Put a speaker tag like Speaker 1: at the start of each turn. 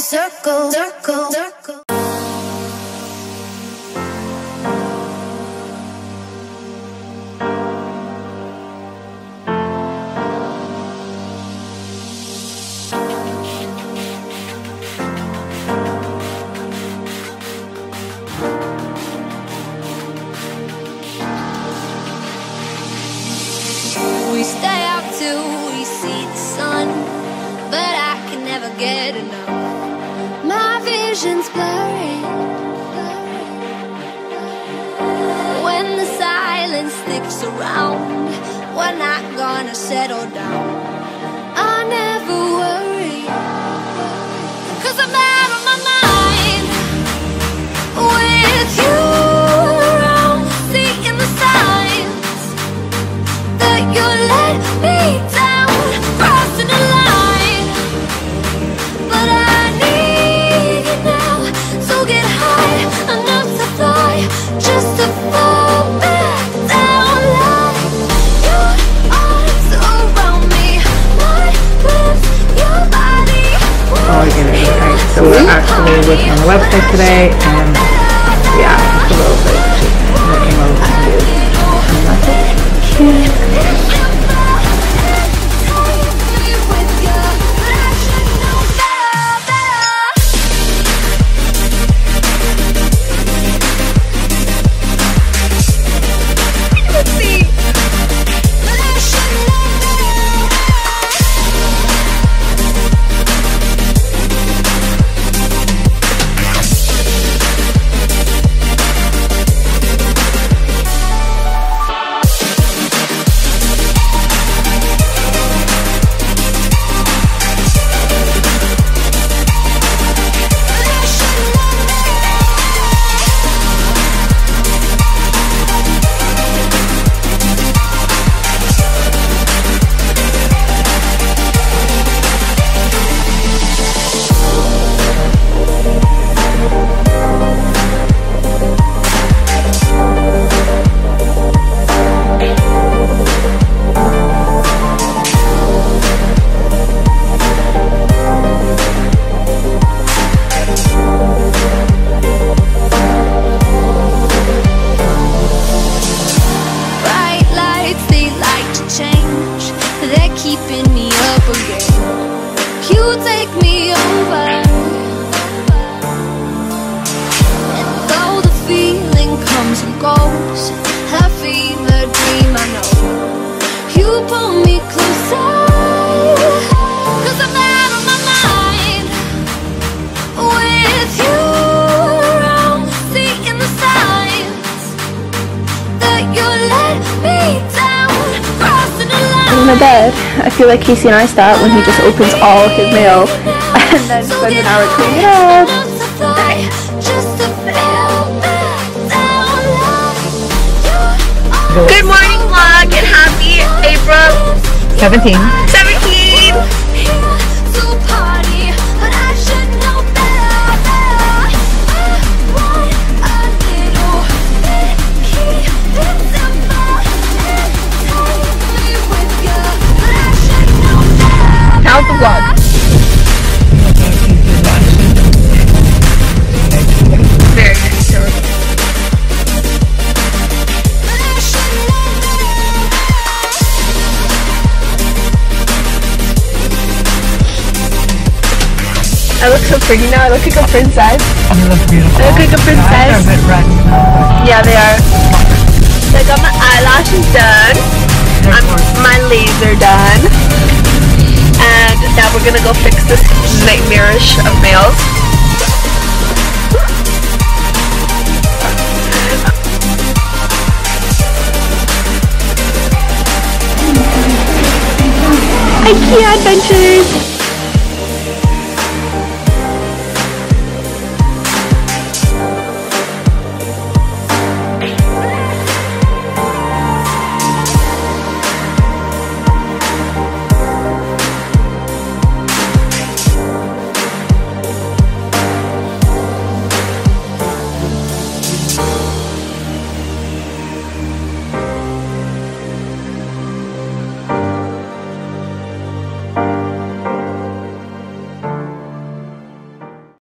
Speaker 1: circle, circle, circle.
Speaker 2: We stay out till we see the sun, but I can never get enough. My vision's blurry when the silence sticks around. We're not gonna settle down. I never worry, 'cause I'm out of my mind with you around, seeing the signs that you let me down, crossing the line. But I need you now, so get high enough to fly, just to fall back down. Like your arms around me, my lips, your body.
Speaker 3: Oh, I get it. Okay, so we're actually looking on the website today, and yeah, it's a little bit looking a little confused. And that's it.
Speaker 2: Keeping me up again. You take me over, and though the feeling comes and goes, a fever dream I know, you pull me closer, 'cause I'm out of my mind with you around, seeing the signs that you let me down, crossing the line.
Speaker 4: In my bed, I feel like Casey and I start when he just opens all his mail and then spends an hour cleaning it up.
Speaker 5: Good morning vlog and happy April 17th. How's the vlog? Very nice. I look so pretty now. I look like a princess.
Speaker 3: You look beautiful.
Speaker 5: I look like a princess.
Speaker 3: They're a bit red.
Speaker 5: Yeah, they are. So I got my eyelashes done. My laser done. And now we're gonna go fix this nightmarish of nails. IKEA adventures!